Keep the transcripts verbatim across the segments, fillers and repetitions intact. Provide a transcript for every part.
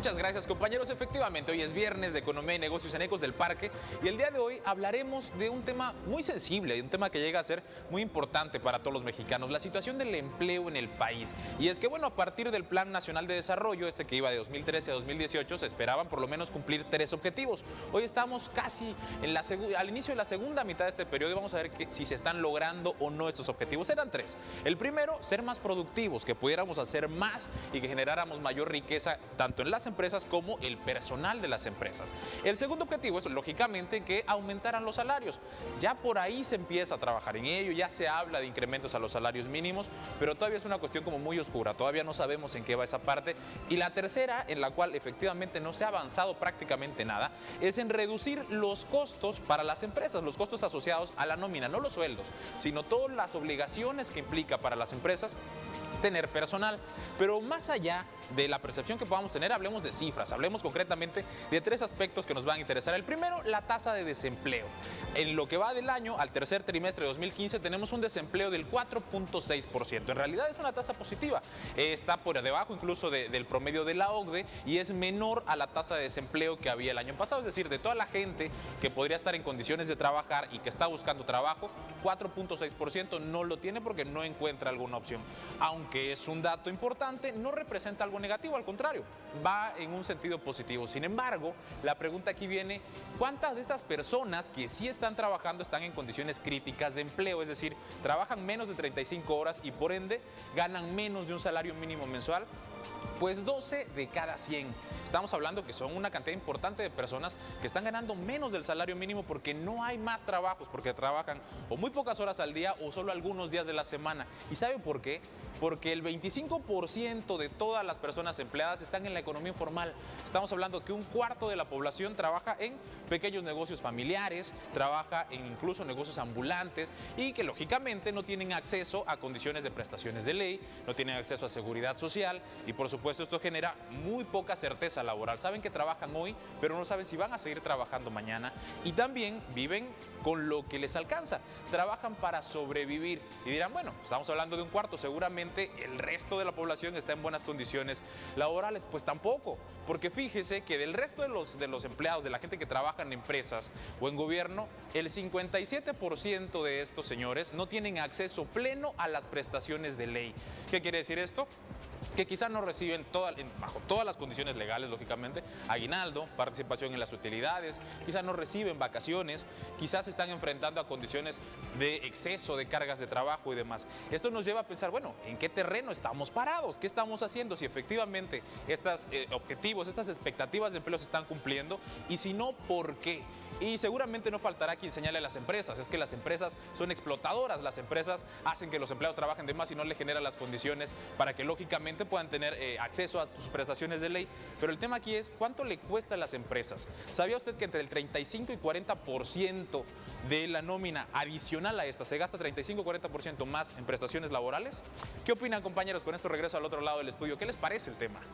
Muchas gracias, compañeros. Efectivamente, hoy es viernes de Economía y Negocios en Ecos del Parque y el día de hoy hablaremos de un tema muy sensible, un tema que llega a ser muy importante para todos los mexicanos, la situación del empleo en el país. Y es que, bueno, a partir del Plan Nacional de Desarrollo, este que iba de dos mil trece a dos mil dieciocho, se esperaban por lo menos cumplir tres objetivos. Hoy estamos casi en la al inicio de la segunda mitad de este periodo y vamos a ver que, si se están logrando o no estos objetivos. Eran tres. El primero, ser más productivos, que pudiéramos hacer más y que generáramos mayor riqueza tanto en las empresas como el personal de las empresas. El segundo objetivo es, lógicamente, que aumentaran los salarios. Ya por ahí se empieza a trabajar en ello, ya se habla de incrementos a los salarios mínimos, pero todavía es una cuestión como muy oscura, todavía no sabemos en qué va esa parte. Y la tercera, en la cual efectivamente no se ha avanzado prácticamente nada, es en reducir los costos para las empresas, los costos asociados a la nómina, no los sueldos, sino todas las obligaciones que implica para las empresas tener personal. Pero más allá de la percepción que podamos tener, hablemos de cifras, hablemos concretamente de tres aspectos que nos van a interesar. El primero, la tasa de desempleo. En lo que va del año, al tercer trimestre de dos mil quince, tenemos un desempleo del cuatro punto seis por ciento. En realidad es una tasa positiva, eh, está por debajo incluso de, del promedio de la O C D E y es menor a la tasa de desempleo que había el año pasado. Es decir, de toda la gente que podría estar en condiciones de trabajar y que está buscando trabajo, cuatro punto seis por ciento no lo tiene porque no encuentra alguna opción. Aunque es un dato importante, no representa algo negativo, al contrario, va en un sentido positivo. Sin embargo, la pregunta aquí viene, ¿cuántas de esas personas que sí están trabajando están en condiciones críticas de empleo? Es decir, trabajan menos de treinta y cinco horas y por ende ganan menos de un salario mínimo mensual. Pues doce de cada cien. Estamos hablando que son una cantidad importante de personas que están ganando menos del salario mínimo porque no hay más trabajos, porque trabajan o muy pocas horas al día o solo algunos días de la semana. ¿Y sabe por qué? Porque el veinticinco por ciento de todas las personas empleadas están en la economía informal. Estamos hablando que un cuarto de la población trabaja en pequeños negocios familiares, trabaja en incluso negocios ambulantes y que lógicamente no tienen acceso a condiciones de prestaciones de ley, no tienen acceso a seguridad social y por supuesto esto genera muy poca certeza laboral. Saben que trabajan hoy, pero no saben si van a seguir trabajando mañana y también viven con lo que les alcanza. Trabajan para sobrevivir y dirán, bueno, estamos hablando de un cuarto, seguramente el resto de la población está en buenas condiciones laborales. Pues tampoco, porque fíjese que del resto de los, de los empleados, de la gente que trabaja en empresas o en gobierno, el cincuenta y siete por ciento de estos señores no tienen acceso pleno a las prestaciones de ley. ¿Qué quiere decir esto? Que quizás no reciben toda, bajo todas las condiciones legales, lógicamente, aguinaldo, participación en las utilidades, quizás no reciben vacaciones, quizás se están enfrentando a condiciones de exceso de cargas de trabajo y demás. Esto nos lleva a pensar, bueno, ¿en qué terreno estamos parados? ¿Qué estamos haciendo? Si efectivamente estos eh, objetivos, estas expectativas de empleo se están cumpliendo y si no, ¿por qué? Y seguramente no faltará quien señale a las empresas, es que las empresas son explotadoras, las empresas hacen que los empleados trabajen de más y no le generan las condiciones para que lógicamente puedan tener eh, acceso a sus prestaciones de ley. Pero el tema aquí es cuánto le cuesta a las empresas. ¿Sabía usted que entre el treinta y cinco y cuarenta por ciento de la nómina adicional a esta se gasta treinta y cinco y cuarenta por ciento más en prestaciones laborales? ¿Qué opinan, compañeros? Con esto regreso al otro lado del estudio. ¿Qué les parece el tema?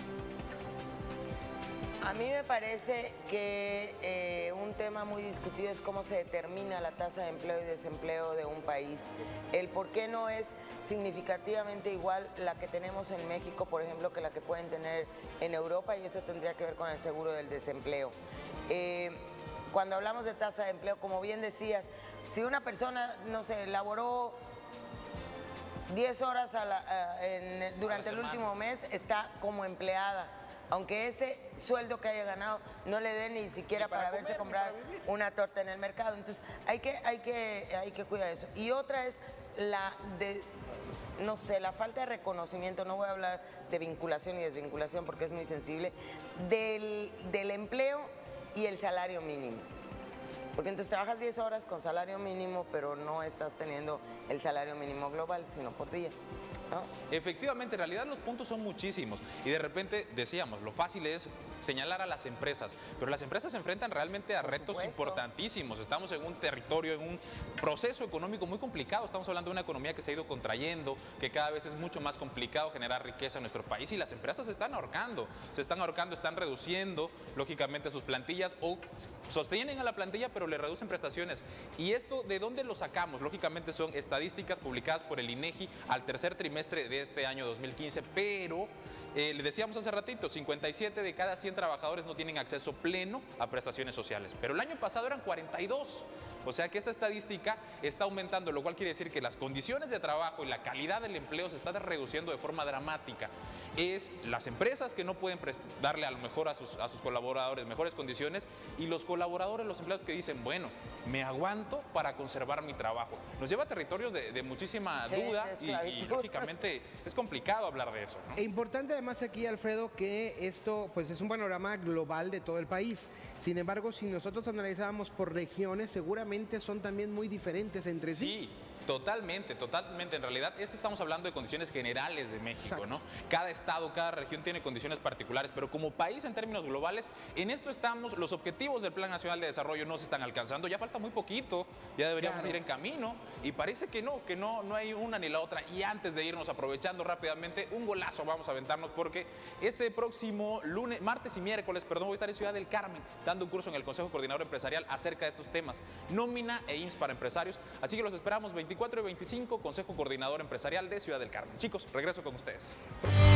A mí me parece que eh, un tema muy discutido es cómo se determina la tasa de empleo y desempleo de un país. El por qué no es significativamente igual la que tenemos en México, por ejemplo, que la que pueden tener en Europa, y eso tendría que ver con el seguro del desempleo. Eh, cuando hablamos de tasa de empleo, como bien decías, si una persona, no sé, laboró diez horas a la, a, en, durante el último mes, está como empleada. Aunque ese sueldo que haya ganado no le dé ni siquiera para, para verse comprar una torta en el mercado. Entonces hay que, hay que, hay que cuidar eso. Y otra es la de, no sé, la falta de reconocimiento, no voy a hablar de vinculación y desvinculación porque es muy sensible, del, del empleo y el salario mínimo. Porque entonces trabajas diez horas con salario mínimo, pero no estás teniendo el salario mínimo global, sino por día, ¿no? Efectivamente, en realidad los puntos son muchísimos y de repente decíamos, lo fácil es señalar a las empresas, pero las empresas se enfrentan realmente a por retos supuesto. importantísimos. Estamos en un territorio, en un proceso económico muy complicado. Estamos hablando de una economía que se ha ido contrayendo, que cada vez es mucho más complicado generar riqueza en nuestro país y las empresas se están ahorcando, se están ahorcando, están reduciendo lógicamente sus plantillas o sostienen a la plantilla pero le reducen prestaciones. ¿Y esto de dónde lo sacamos? Lógicamente son estadísticas publicadas por el INEGI al tercer trimestre trimestre de este año dos mil quince, pero eh, le decíamos hace ratito, cincuenta y siete de cada cien trabajadores no tienen acceso pleno a prestaciones sociales, pero el año pasado eran cuarenta y dos, o sea que esta estadística está aumentando, lo cual quiere decir que las condiciones de trabajo y la calidad del empleo se está reduciendo de forma dramática. Es las empresas que no pueden darle a lo mejor a sus, a sus colaboradores mejores condiciones, y los colaboradores, los empleados que dicen, bueno, me aguanto para conservar mi trabajo. Nos lleva a territorios de, de muchísima sí, duda y, y lógicamente es complicado hablar de eso, ¿no? E importante además aquí, Alfredo, que esto pues es un panorama global de todo el país. Sin embargo, si nosotros analizábamos por regiones, seguramente son también muy diferentes entre sí. Sí. Totalmente, totalmente. En realidad, este estamos hablando de condiciones generales de México, Exacto. ¿no? Cada estado, cada región tiene condiciones particulares, pero como país en términos globales, en esto estamos, los objetivos del Plan Nacional de Desarrollo no se están alcanzando, ya falta muy poquito, ya deberíamos claro. ir en camino, y parece que no, que no, no hay una ni la otra. Y antes de irnos, aprovechando rápidamente, un golazo vamos a aventarnos, porque este próximo lunes, martes y miércoles, perdón, voy a estar en Ciudad del Carmen, dando un curso en el Consejo Coordinador Empresarial acerca de estos temas, nómina e I M S S para empresarios, así que los esperamos veinticuatro y veinticinco, Consejo Coordinador Empresarial de Ciudad del Carmen. Chicos, regreso con ustedes.